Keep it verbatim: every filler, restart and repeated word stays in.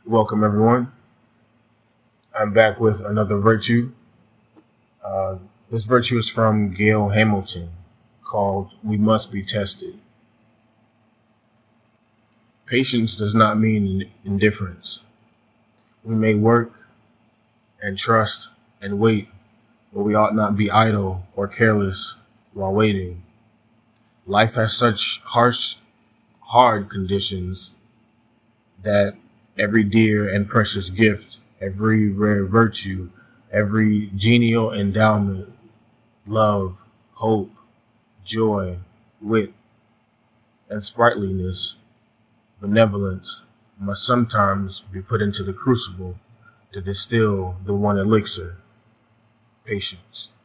Welcome, everyone. I'm back with another virtue. Uh, this virtue is from Gail Hamilton, called "We Must Be Tested." Patience does not mean indifference. We may work and trust and wait, but we ought not be idle or careless while waiting. Life has such harsh, hard conditions that every dear and precious gift, every rare virtue, every genial endowment, love, hope, joy, wit, and sprightliness, benevolence, must sometimes be put into the crucible to distill the one elixir, patience.